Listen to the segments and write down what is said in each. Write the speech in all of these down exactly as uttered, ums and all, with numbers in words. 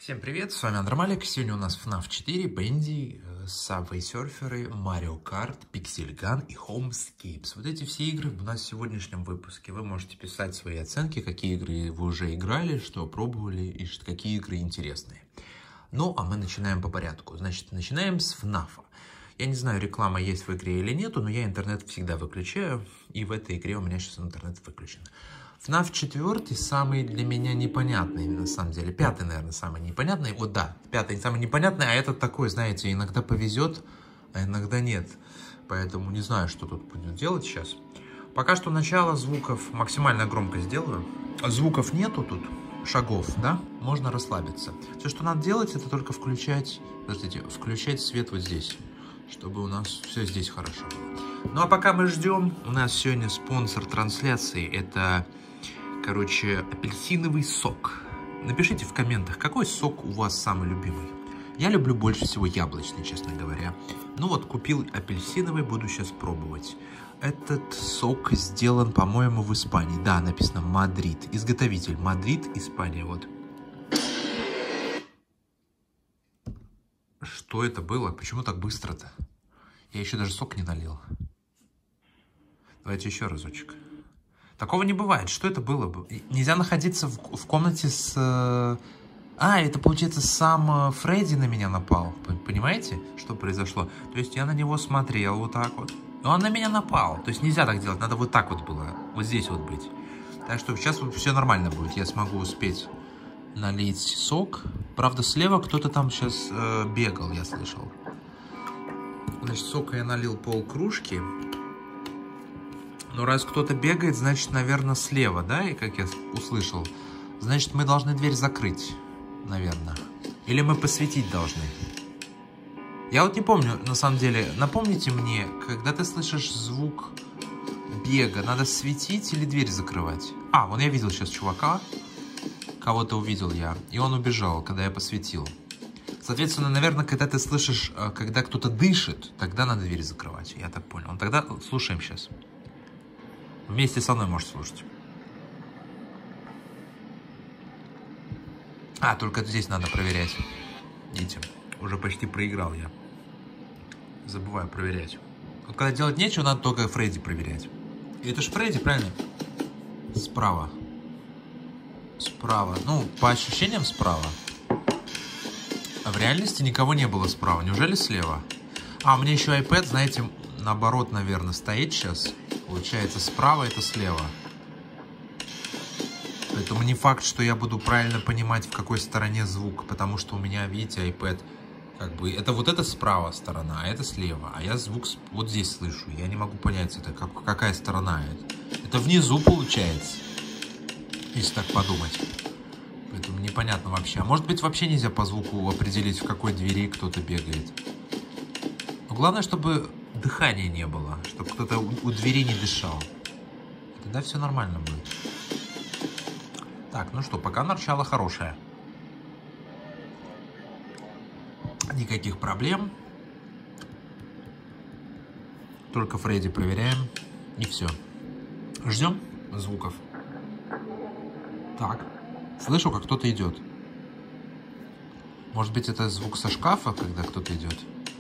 Всем привет, с вами Андромалик. Сегодня у нас эф наф четыре, Bendy, Subway Surfer, Mario Kart, Pixel Gun и Homescapes. Вот эти все игры у нас в сегодняшнем выпуске. Вы можете писать свои оценки, какие игры вы уже играли, что пробовали и какие игры интересные. Ну, а мы начинаем по порядку. Значит, начинаем с эф наф. Я не знаю, реклама есть в игре или нету, но я интернет всегда выключаю, и в этой игре у меня сейчас интернет выключен. эф наф четыре самый для меня непонятный, на самом деле. Пятый, наверное, самый непонятный. Вот да, пятый самый непонятный, а этот такой, знаете, иногда повезет, а иногда нет. Поэтому не знаю, что тут будет делать сейчас. Пока что начало звуков максимально громко сделаю. Звуков нету тут, шагов, да? Можно расслабиться. Все, что надо делать, это только включать, подождите, включать свет вот здесь, чтобы у нас все здесь хорошо было. Ну а пока мы ждем, у нас сегодня спонсор трансляции, это... Короче, апельсиновый сок. Напишите в комментах, какой сок у вас самый любимый. Я люблю больше всего яблочный, честно говоря. Ну вот, купил апельсиновый, буду сейчас пробовать. Этот сок сделан, по-моему, в Испании. Да, написано Мадрид. Изготовитель Мадрид, Испания, вот. Что это было? Почему так быстро-то? Я еще даже сок не налил. Давайте еще разочек. Такого не бывает. Что это было? Нельзя находиться в, в комнате с... А, это, получается, сам Фредди на меня напал. Понимаете, что произошло? То есть я на него смотрел вот так вот. И он на меня напал. То есть нельзя так делать. Надо вот так вот было. Вот здесь вот быть. Так что сейчас вот все нормально будет. Я смогу успеть налить сок. Правда, слева кто-то там сейчас э, бегал, я слышал. Значит, сока я налил полкружки. Но раз кто-то бегает, значит, наверное, слева, да? И как я услышал, значит, мы должны дверь закрыть, наверное. Или мы посветить должны. Я вот не помню, на самом деле. Напомните мне, когда ты слышишь звук бега, надо светить или дверь закрывать? А, вон я видел сейчас чувака. Кого-то увидел я. И он убежал, когда я посветил. Соответственно, наверное, когда ты слышишь, когда кто-то дышит, тогда надо дверь закрывать. Я так понял. Тогда слушаем сейчас. Вместе со мной можешь слушать. А, только здесь надо проверять. Видите, уже почти проиграл я. Забываю проверять. Вот когда делать нечего, надо только Фредди проверять. И это же Фредди, правильно? Справа. Справа. Ну, по ощущениям справа. А в реальности никого не было справа. Неужели слева? А, у меня еще iPad, знаете, наоборот, наверное, стоит сейчас. Получается, справа это слева. Поэтому не факт, что я буду правильно понимать, в какой стороне звук. Потому что у меня, видите, iPad, как бы, это вот эта справа сторона, а это слева. А я звук вот здесь слышу. Я не могу понять, это как, какая сторона это. Это внизу получается. Если так подумать. Поэтому непонятно вообще. А может быть, вообще нельзя по звуку определить, в какой двери кто-то бегает. Но главное, чтобы... дыхания не было, чтобы кто-то у, у двери не дышал. Тогда все нормально будет. Так, ну что, пока начало хорошее. Никаких проблем. Только Фредди проверяем. И все. Ждем звуков. Так. Слышу, как кто-то идет. Может быть, это звук со шкафа, когда кто-то идет?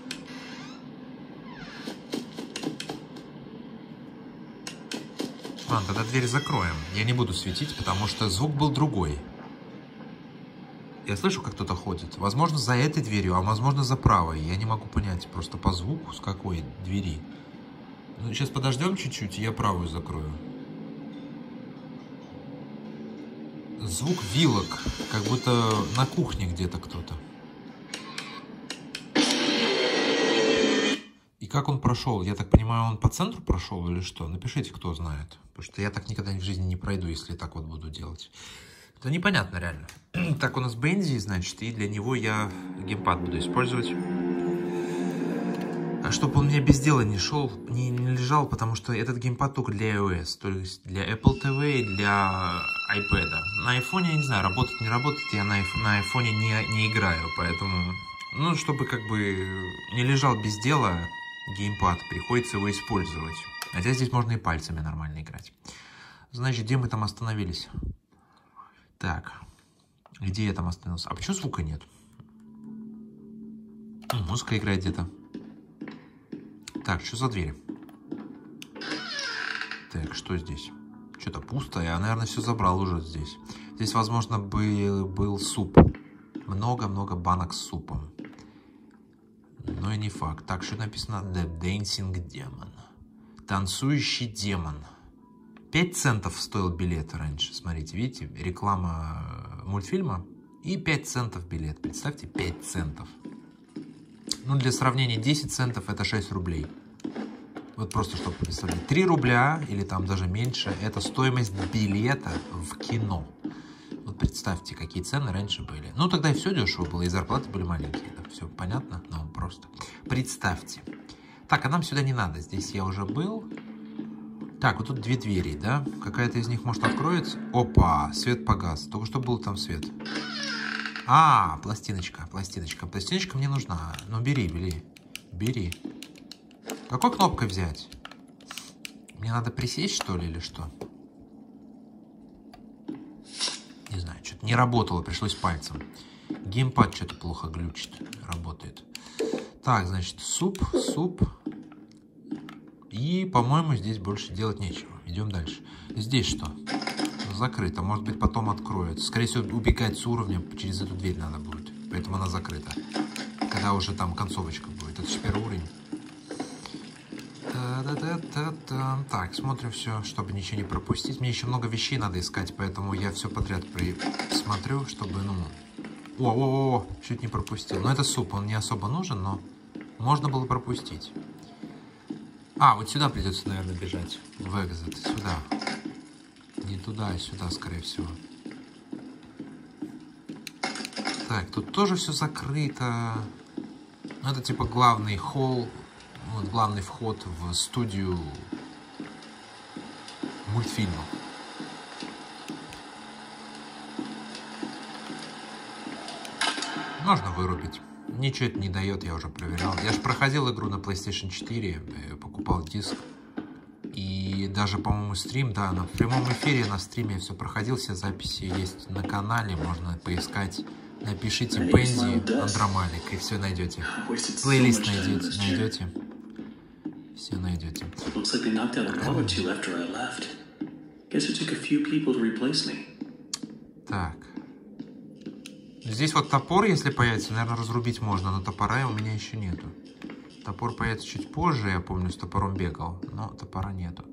Ладно, тогда дверь закроем. Я не буду светить, потому что звук был другой. Я слышу, как кто-то ходит. Возможно, за этой дверью, а возможно, за правой. Я не могу понять просто по звуку, с какой двери. Ну, сейчас подождем чуть-чуть, и я правую закрою. Звук вилок, как будто на кухне где-то кто-то. И как он прошел? Я так понимаю, он по центру прошел или что? Напишите, кто знает. Потому что я так никогда в жизни не пройду, если так вот буду делать. Это непонятно реально. Так, у нас Bendy, значит, и для него я геймпад буду использовать. А чтобы он мне без дела не шел, не, не лежал, потому что этот геймпад только для iOS. То есть для Apple ти ви и для iPad. На iPhone, я не знаю, работает, не работает. Я на, на iPhone не, не играю, поэтому... Ну, чтобы как бы не лежал без дела... Геймпад, приходится его использовать. Хотя здесь можно и пальцами нормально играть. Значит, где мы там остановились? Так. Где я там остановился? А почему звука нет? Музыка играет где-то. Так, что за двери? Так, что здесь? Что-то пусто. Я, наверное, все забрал уже здесь. Здесь, возможно, был, был суп. Много-много банок с супом. Но и не факт. Так, что написано? The Dancing Demon. Танцующий демон. пять центов стоил билет раньше. Смотрите, видите? Реклама мультфильма. И пять центов билет. Представьте, пять центов. Ну, для сравнения, десять центов это шесть рублей. Вот просто, чтобы представить. три рубля, или там даже меньше, это стоимость билета в кино. Вот представьте, какие цены раньше были. Ну, тогда и все дешево было, и зарплаты были маленькие. Да, все понятно? Ну, просто. Представьте. Так, а нам сюда не надо. Здесь я уже был. Так, вот тут две двери, да? Какая-то из них, может, откроется? Опа, свет погас. Только что был там свет. А, пластиночка, пластиночка. Пластиночка мне нужна. Ну, бери, бери. Бери. Какой кнопкой взять? Мне надо присесть, что ли, или что? Не знаю, что-то не работало, пришлось пальцем. Геймпад что-то плохо глючит, работает. Так, значит, суп, суп. И, по-моему, здесь больше делать нечего. Идем дальше. Здесь что? Закрыто. Может быть, потом откроют. Скорее всего, убегать с уровня через эту дверь надо будет. Поэтому она закрыта. Когда уже там концовочка будет. Это же первый уровень. Та-да-да-да-да. Так, смотрим все, чтобы ничего не пропустить. Мне еще много вещей надо искать, поэтому я все подряд смотрю, чтобы, ну... О-о-о, чуть не пропустил. Но это суп, он не особо нужен, но можно было пропустить. А, вот сюда придется, наверное, бежать. В экзит. Сюда. Не туда, а сюда, скорее всего. Так, тут тоже все закрыто. Ну, это типа главный холл. Вот главный вход в студию мультфильмов. Можно вырубить. Ничего это не дает, я уже проверял. Я же проходил игру на плейстейшн четыре, покупал диск. И даже, по-моему, стрим, да, на в прямом эфире на стриме все проходил, все записи есть на канале, можно поискать. Напишите Бенди Андромалик, и все найдете. Плейлист найдете, найдете. Все найдете. Так. Здесь вот топор, если появится, наверное, разрубить можно, но топора у меня еще нету. Топор появится чуть позже, я помню, с топором бегал, но топора нету.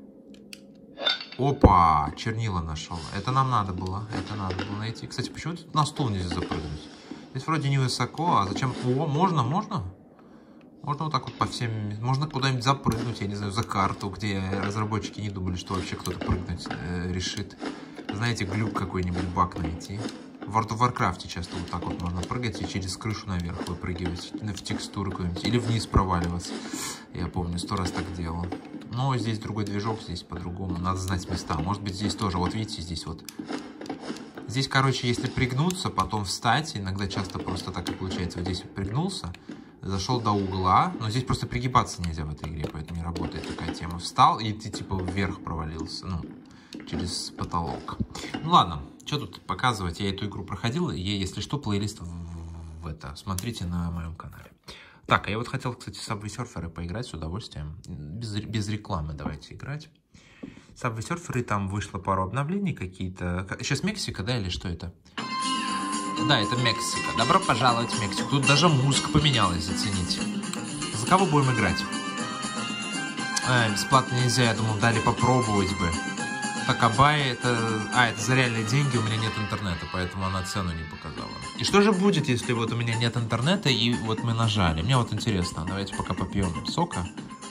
Опа, чернила нашел. Это нам надо было, это надо было найти. Кстати, почему тут на стул нельзя запрыгнуть? Здесь вроде невысоко, а зачем? О, можно, можно? Можно вот так вот по всем... Можно куда-нибудь запрыгнуть, я не знаю, за карту, где разработчики не думали, что вообще кто-то прыгнуть э, решит. Знаете, глюк какой-нибудь, баг найти. В World of Warcraft часто вот так вот можно прыгать и через крышу наверх выпрыгивать, в текстуру какую-нибудь, или вниз проваливаться. Я помню, сто раз так делал. Но здесь другой движок, здесь по-другому. Надо знать места. Может быть, здесь тоже. Вот видите, здесь вот. Здесь, короче, если пригнуться, потом встать, иногда часто просто так и получается. Вот здесь пригнулся, зашел до угла, но здесь просто пригибаться нельзя в этой игре, поэтому не работает такая тема. Встал, и ты типа вверх провалился, ну, через потолок. Ну ладно, что тут показывать? Я эту игру проходил, и если что, плейлист в, в это смотрите на моем канале. Так, а я вот хотел, кстати, Subway Surfer поиграть с удовольствием. Без, без рекламы давайте играть. Subway Surfer, там вышло пару обновлений какие-то. Сейчас Мексика, да, или что это? Да, это Мексика. Добро пожаловать в Мексику. Тут даже музыка поменялась, зацените. За кого будем играть? А, бесплатно нельзя, я думал, дали попробовать бы. Такабай, это... А, это за реальные деньги, у меня нет интернета, поэтому она цену не показала. И что же будет, если вот у меня нет интернета, и вот мы нажали? Мне вот интересно, давайте пока попьем сока.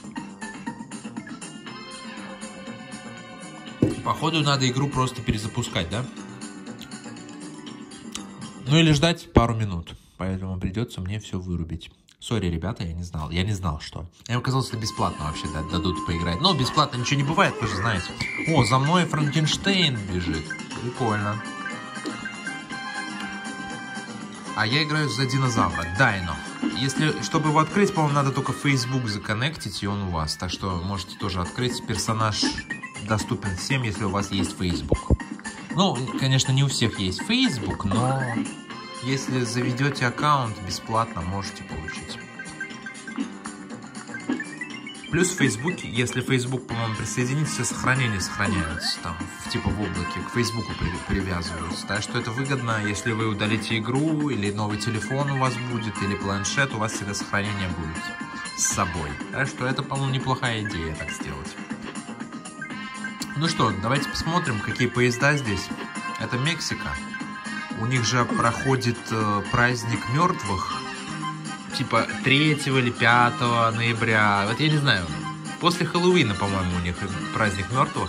Походу, надо игру просто перезапускать, да? Ну или ждать пару минут, поэтому придется мне все вырубить. Сори, ребята, я не знал. Я не знал, что. Мне казалось, что бесплатно вообще дадут поиграть. Но бесплатно ничего не бывает, вы же знаете. О, за мной Франкенштейн бежит. Прикольно. А я играю за динозавра, Дайно. Если, чтобы его открыть, по-моему, надо только Facebook законнектить, и он у вас. Так что можете тоже открыть. Персонаж доступен всем, если у вас есть Facebook. Ну, конечно, не у всех есть Facebook, но если заведете аккаунт бесплатно, можете получить. Плюс в Фейсбуке, если Facebook, по-моему, присоединится, все сохранения сохраняются там, в, типа в облаке, к Фейсбуку при, привязываются. Так что это выгодно, если вы удалите игру, или новый телефон у вас будет, или планшет, у вас всегда сохранение будет с собой. Так что это, по-моему, неплохая идея так сделать. Ну что, давайте посмотрим, какие поезда здесь. Это Мексика. У них же проходит э, праздник мертвых. Типа третьего или пятого ноября. Вот я не знаю. После Хэллоуина, по-моему, у них праздник мертвых.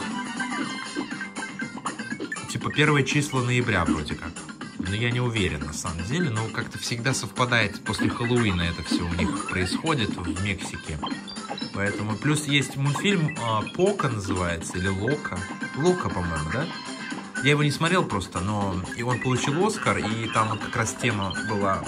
Типа первое число ноября вроде как. Но я не уверен на самом деле. Но как-то всегда совпадает после Хэллоуина это все у них происходит в Мексике. Поэтому плюс есть мультфильм э, Пока называется. Или Лока. Лока, по-моему, да? Я его не смотрел просто, но и он получил Оскар. И там вот как раз тема была...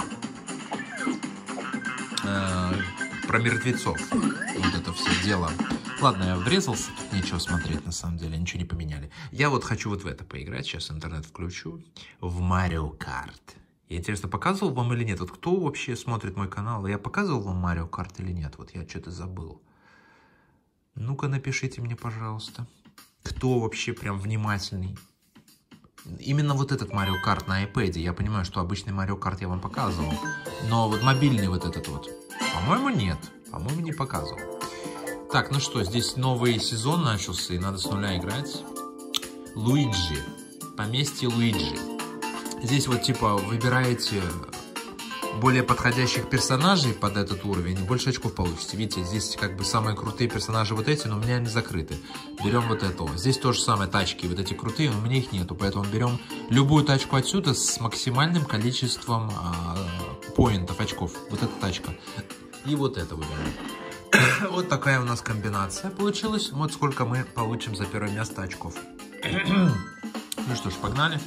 про мертвецов. Вот это все дело. Ладно, я врезался, тут нечего смотреть, на самом деле, ничего не поменяли. Я вот хочу вот в это поиграть, сейчас интернет включу. В Mario Kart. И интересно, показывал вам или нет? Вот кто вообще смотрит мой канал? Я показывал вам Mario Kart или нет? Вот я что-то забыл. Ну-ка, напишите мне, пожалуйста. Кто вообще прям внимательный? Именно вот этот Mario Kart на iPad. Я понимаю, что обычный Mario Kart я вам показывал. Но вот мобильный вот этот вот. По-моему, нет. По-моему, не показывал. Так, ну что, здесь новый сезон начался, и надо с нуля играть. Луиджи. Поместье Луиджи. Здесь вот типа выбираете более подходящих персонажей под этот уровень, и больше очков получите. Видите, здесь как бы самые крутые персонажи вот эти, но у меня они закрыты. Берем вот этого. Здесь то же самое, тачки вот эти крутые, но у меня их нету, поэтому берем любую тачку отсюда с максимальным количеством а, поинтов, очков. Вот эта тачка. И вот это выбираем. Вот такая у нас комбинация получилась. Вот сколько мы получим за первое место очков. Ну что ж, погнали.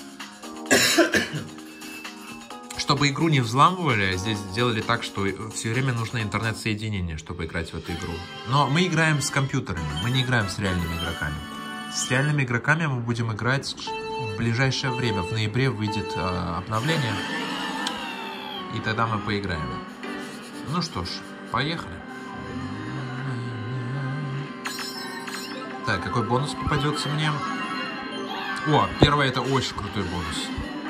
Чтобы игру не взламывали, здесь сделали так, что все время нужно интернет-соединение, чтобы играть в эту игру. Но мы играем с компьютерами, мы не играем с реальными игроками. С реальными игроками мы будем играть в ближайшее время. В ноябре выйдет э, обновление, и тогда мы поиграем. Ну что ж, поехали. Так, какой бонус попадется мне? О, первый — это очень крутой бонус.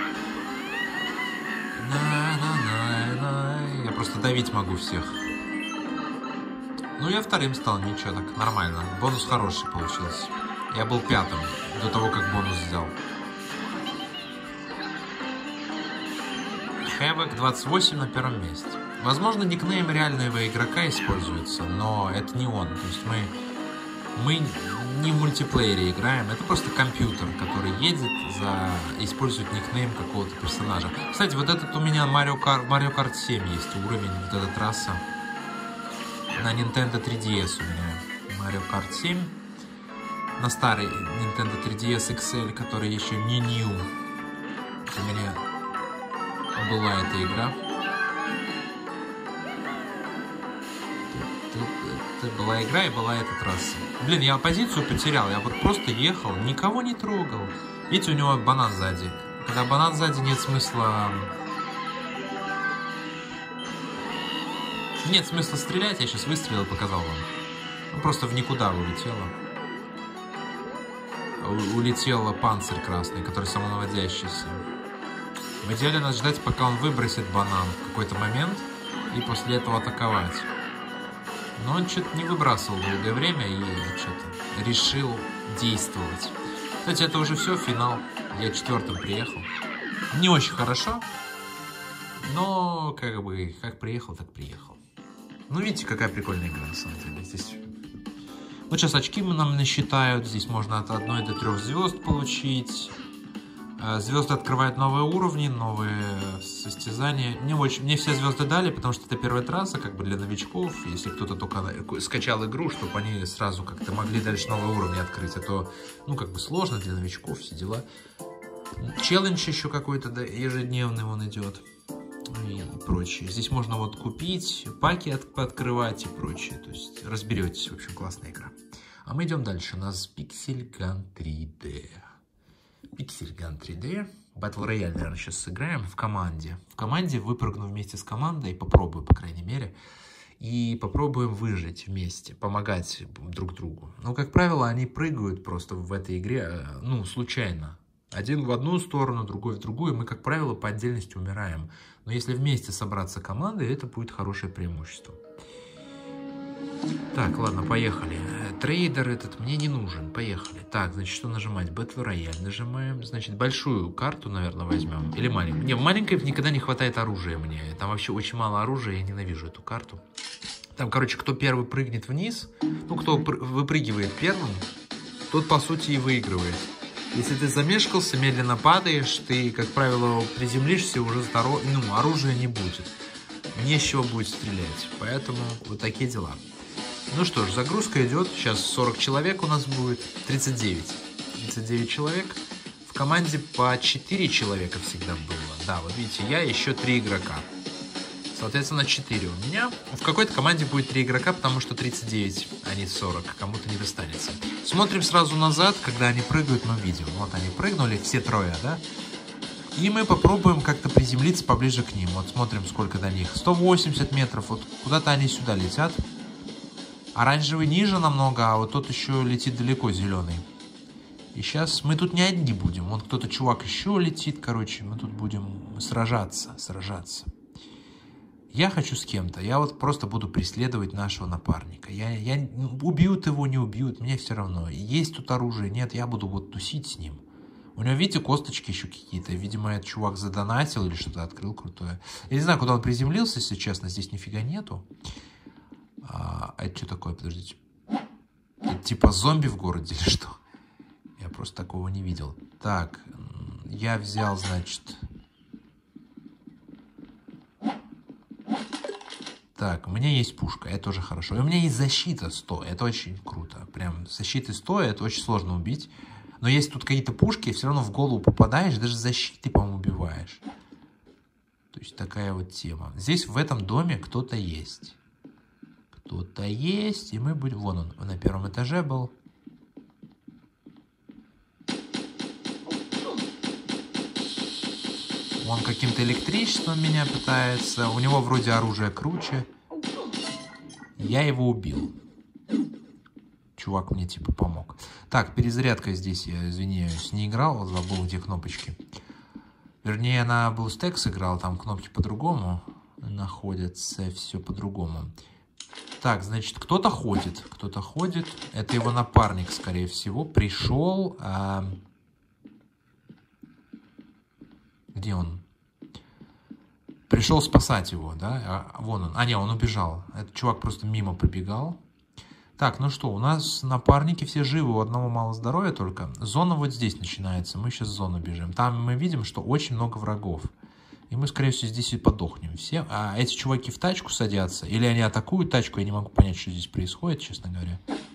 Я просто давить могу всех. Ну, я вторым стал, ничего, так нормально. Бонус хороший получился. Я был пятым до того, как бонус взял. Хэвок двадцать восемь на первом месте. Возможно, никнейм реального игрока используется, но это не он. То есть мы, мы не в мультиплеере играем, это просто компьютер, который едет, за... использует никнейм какого-то персонажа. Кстати, вот этот у меня Mario Kart, Mario Kart семь есть уровень, вот эта трасса. На Nintendo три ди эс у меня Mario Kart семь. На старый Nintendo три ди эс икс эль, который еще не new. У меня была эта игра. Это была игра и была эта трасса. Блин, я позицию потерял. Я вот просто ехал, никого не трогал. Видите, у него банан сзади. Когда банан сзади, нет смысла... Нет смысла стрелять. Я сейчас выстрелил и показал вам. Ну, просто в никуда улетело. У улетел панцирь красный, который самонаводящийся. В идеале надо ждать, пока он выбросит банан в какой-то момент. И после этого атаковать. Но он что-то не выбрасывал долгое время и что-то решил действовать. Кстати, это уже все, финал. Я четвертым приехал. Не очень хорошо, но как бы как приехал, так приехал. Ну, видите, какая прикольная игра на самом деле. Здесь... Вот сейчас очки нам насчитают. Здесь можно от одной до трех звезд получить. Звезды открывают новые уровни, новые состязания. Мне, очень, мне все звезды дали, потому что это первая трасса, как бы для новичков. Если кто-то только скачал игру, чтобы они сразу как-то могли дальше новые уровни открыть. А то, ну, как бы сложно для новичков, все дела. Челлендж еще какой-то, да, ежедневный он идет. И прочее. Здесь можно вот купить, паки от, открывать и прочее. То есть разберетесь. В общем, классная игра. А мы идем дальше. У нас Pixel Gun три дэ. Pixelgun три дэ. Battle Royale, наверное, сейчас сыграем в команде. В команде выпрыгну вместе с командой, попробую, по крайней мере. И попробуем выжить вместе, помогать друг другу. Но, как правило, они прыгают просто в этой игре, ну, случайно. Один в одну сторону, другой в другую. Мы, как правило, по отдельности умираем. Но если вместе собраться командой, это будет хорошее преимущество. Так, ладно, поехали. Трейдер этот мне не нужен. Поехали. Так, значит, что нажимать? Battle Royale нажимаем. Значит, большую карту, наверное, возьмем. Или маленькую. Не, в маленькой никогда не хватает оружия мне. Там вообще очень мало оружия, я ненавижу эту карту. Там, короче, кто первый прыгнет вниз, ну, кто выпрыгивает первым, тот, по сути, и выигрывает. Если ты замешкался, медленно падаешь, ты, как правило, приземлишься, уже здоров... ну, оружия не будет. Не с чего будет стрелять. Поэтому вот такие дела. Ну что ж, загрузка идет. Сейчас сорок человек у нас будет. тридцать девять. тридцать девять человек. В команде по четыре человека всегда было. Да, вот видите, я и еще три игрока. Соответственно, четыре у меня. В какой-то команде будет три игрока, потому что тридцать девять, а не сорок. Кому-то не достанется. Смотрим сразу назад, когда они прыгают, мы видим. Вот они прыгнули, все трое, да? И мы попробуем как-то приземлиться поближе к ним. Вот смотрим, сколько до них. сто восемьдесят метров. Вот куда-то они сюда летят. Оранжевый ниже намного, а вот тот еще летит далеко, зеленый. И сейчас мы тут не одни будем. Вон кто-то, чувак, еще летит, короче. Мы тут будем сражаться, сражаться. Я хочу с кем-то. Я вот просто буду преследовать нашего напарника. Я, я, убьют его, не убьют, мне все равно. Есть тут оружие, нет, я буду вот тусить с ним. У него, видите, косточки еще какие-то. Видимо, этот чувак задонатил или что-то открыл крутое. Я не знаю, куда он приземлился, если честно. Здесь нифига нету. А, а это что такое? Подождите. Это типа зомби в городе или что? Я просто такого не видел. Так, я взял, значит... Так, у меня есть пушка, это тоже хорошо. И у меня есть защита сто, это очень круто. Прям с защитой сто, это очень сложно убить. Но если тут какие-то пушки, все равно в голову попадаешь, даже защиты, по-моему, убиваешь. То есть такая вот тема. Здесь в этом доме кто-то есть. Кто-то есть, и мы будем... Вон он, на первом этаже был. Он каким-то электричеством меня пытается. У него вроде оружие круче. Я его убил. Чувак мне типа помог. Так, перезарядка здесь, я извиняюсь, не играл. Забыл, где кнопочки. Вернее, на BlueStacks играл. Там кнопки по-другому находятся. Все по-другому. Так, значит, кто-то ходит. Кто-то ходит. Это его напарник, скорее всего. Пришел... А... Где он? Пришел спасать его, да? А, вон он. А, не, он убежал. Этот чувак просто мимо пробегал. Так, ну что, у нас напарники все живы, у одного мало здоровья только. Зона вот здесь начинается. Мы сейчас в зону бежим. Там мы видим, что очень много врагов. И мы, скорее всего, здесь и подохнем все. А эти чуваки в тачку садятся? Или они атакуют тачку? Я не могу понять, что здесь происходит, честно говоря.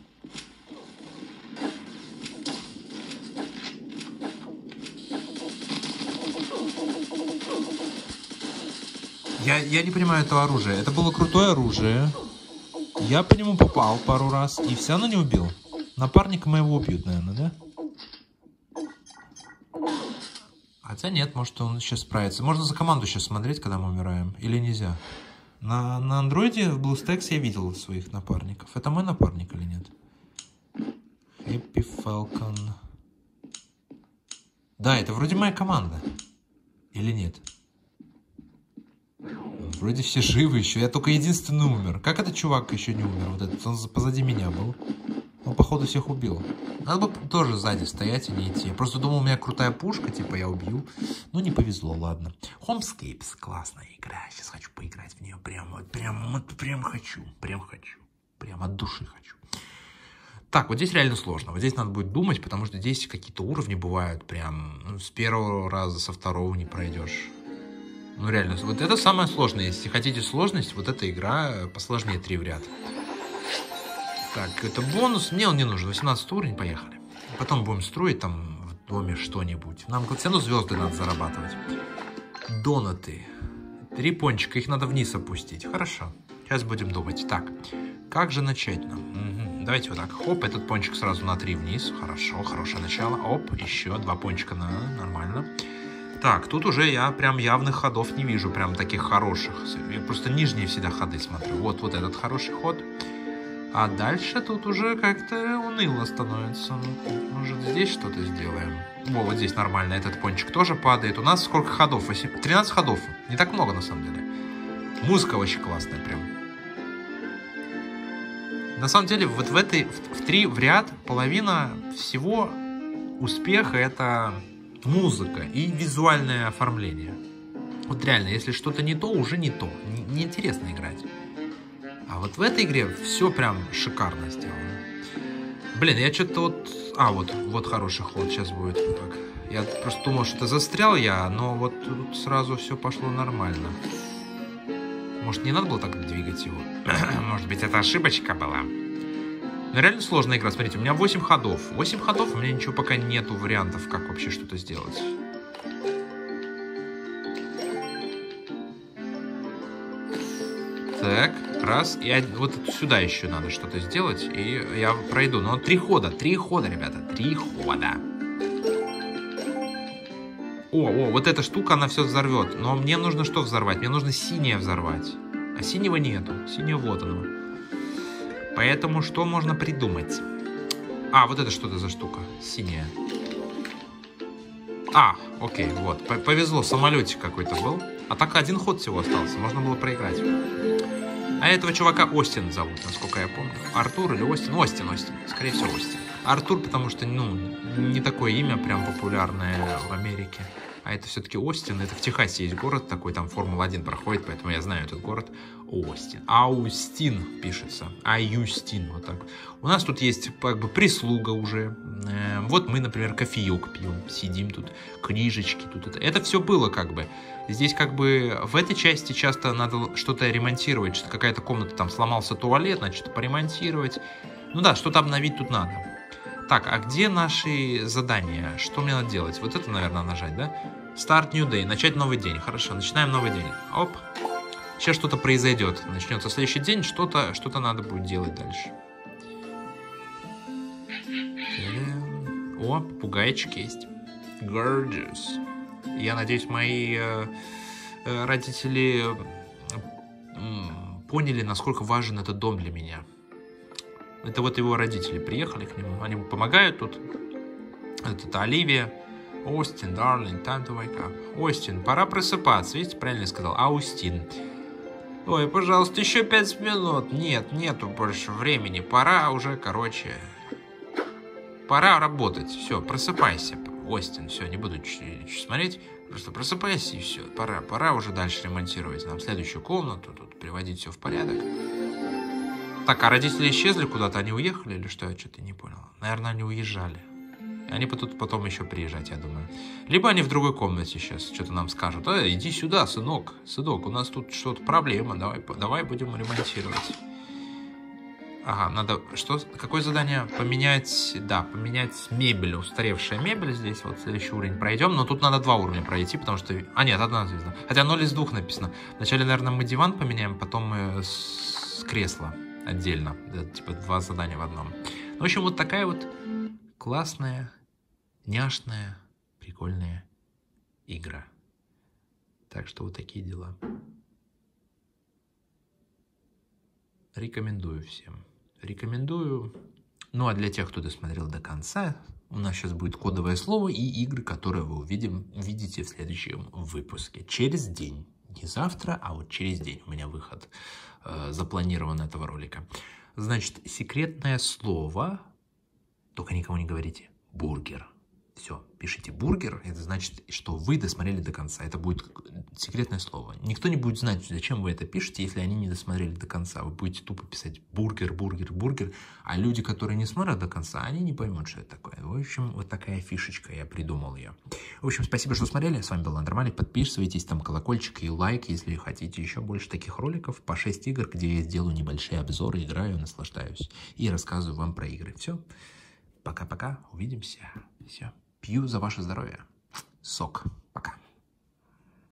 Я, я не понимаю этого оружия. Это было крутое оружие. Я по нему попал пару раз. И все равно не убил. Напарника моего убьют, наверное, да? Хотя нет, может он сейчас справится. Можно за команду сейчас смотреть, когда мы умираем. Или нельзя? На, на андроиде в BlueStacks я видел своих напарников. Это мой напарник или нет? Happy Falcon. Да, это вроде моя команда. Или нет? Вроде все живы еще. Я только единственный умер. Как этот чувак еще не умер? Вот этот, он позади меня был. Он, походу, всех убил. Надо бы тоже сзади стоять и не идти. Я просто думал, у меня крутая пушка, типа я убью. Ну, не повезло, ладно. Homescapes. Классная игра. Сейчас хочу поиграть в нее. Прям, вот, прям, вот, прям хочу. Прям хочу. Прям от души хочу. Так, вот здесь реально сложно. Вот здесь надо будет думать, потому что здесь какие-то уровни бывают прям... Ну, с первого раза, со второго не пройдешь. Ну реально, вот это самое сложное. Если хотите сложность, вот эта игра посложнее три в ряд. Так, это бонус. Мне он не нужен. восемнадцатый уровень, поехали. Потом будем строить там в доме что-нибудь. Нам все равно звезды надо зарабатывать. Донаты. Три пончика, их надо вниз опустить. Хорошо. Сейчас будем думать. Так, как же начать нам? Угу. Давайте вот так. Оп, этот пончик сразу на три вниз. Хорошо, хорошее начало. Оп, еще два пончика на нормально. Так, тут уже я прям явных ходов не вижу, прям таких хороших. Я просто нижние всегда ходы смотрю. Вот, вот этот хороший ход. А дальше тут уже как-то уныло становится. Может, здесь что-то сделаем? Во, вот здесь нормально. Этот пончик тоже падает. У нас сколько ходов? тринадцать ходов. Не так много, на самом деле. Музыка очень классная прям. На самом деле, вот в этой, в, в три в ряд, половина всего успеха — это музыка и визуальное оформление. Вот реально, если что-то не то, уже не то. Неинтересно играть. А вот в этой игре все прям шикарно сделано. Блин, я что-то вот... А, вот, вот хороший ход сейчас будет. Так. Я просто думал, что это застрял я, но вот тут сразу все пошло нормально. Может, не надо было так двигать его? Может быть, это ошибочка была? Но реально сложная игра. Смотрите, у меня восемь ходов. восемь ходов, у меня ничего пока нету вариантов, как вообще что-то сделать. Так, раз. И вот сюда еще надо что-то сделать, и я пройду. Но три хода, три хода, ребята, три хода. О, о, вот эта штука, она все взорвет. Но мне нужно что взорвать? Мне нужно синее взорвать. А синего нету. Синего вот оно. Поэтому что можно придумать? А, вот это что-то за штука. Синяя. А, окей, вот. Повезло, самолетик какой-то был. А так один ход всего остался. Можно было проиграть. А этого чувака Остин зовут, насколько я помню. Артур или Остин? Остин, Остин. Скорее всего, Остин. Артур, потому что, ну, не такое имя прям популярное в Америке. А это все-таки Остин. Это в Техасе есть город такой, там Формула один проходит, поэтому я знаю этот город. Остин. Аустин пишется. Аюстин, вот так. У нас тут есть как бы прислуга уже. Вот мы, например, кофеек пьем, сидим тут, книжечки тут. Это, это все было как бы. Здесь как бы в этой части часто надо что-то ремонтировать, что какая-то комната там сломался туалет, значит, что-то поремонтировать. Ну да, что-то обновить тут надо. Так, а где наши задания? Что мне надо делать? Вот это, наверное, нажать, да? Start new day. Начать новый день. Хорошо, начинаем новый день. Оп. Сейчас что-то произойдет. Начнется следующий день, что-то что-то надо будет делать дальше. О, попугайчик есть. Gorgeous. Я надеюсь, мои э, э, родители э, поняли, насколько важен этот дом для меня. Это вот его родители приехали к нему. Они ему помогают тут. Это Оливия. Остин, darling, time to wake up. Остин, пора просыпаться. Видите, правильно я сказал? Аустин. Ой, пожалуйста, еще пять минут. Нет, нету больше времени. Пора уже, короче... Пора работать. Все, просыпайся, Остин. Все, не буду смотреть. Просто просыпайся и все. Пора, пора уже дальше ремонтировать нам следующую комнату. Тут приводить все в порядок. Так, а родители исчезли куда-то? Они уехали или что? Я что-то не понял. Наверное, они уезжали. Они тут потом еще приезжать, я думаю. Либо они в другой комнате сейчас что-то нам скажут. Э, иди сюда, сынок. Сынок, у нас тут что-то проблема. Давай, давай будем ремонтировать. Ага, надо... Что? Какое задание? Поменять... Да, поменять мебель. Устаревшая мебель здесь. Вот следующий уровень пройдем. Но тут надо два уровня пройти, потому что... А, нет, одна звезда. Хотя ноль из двух написано. Вначале, наверное, мы диван поменяем, потом мы с, с кресла отдельно. Это, типа два задания в одном. В общем, вот такая вот классная, няшная, прикольная игра. Так что вот такие дела. Рекомендую всем. Рекомендую. Ну, а для тех, кто досмотрел до конца, у нас сейчас будет кодовое слово и игры, которые вы увидим, увидите в следующем выпуске. Через день. Не завтра, а вот через день у меня выход э, запланирован этого ролика. Значит, секретное слово, только никому не говорите, бургер. Все, пишите бургер, это значит, что вы досмотрели до конца. Это будет секретное слово. Никто не будет знать, зачем вы это пишете, если они не досмотрели до конца. Вы будете тупо писать бургер, бургер, бургер, а люди, которые не смотрят до конца, они не поймут, что это такое. В общем, вот такая фишечка, я придумал ее. В общем, спасибо, что смотрели. С вами был Андер Малик. Подписывайтесь, там колокольчик и лайк, если хотите еще больше таких роликов по шесть игр, где я делаю небольшие обзоры, играю, наслаждаюсь и рассказываю вам про игры. Все, пока-пока, увидимся. Все. Пью за ваше здоровье. Сок. Пока.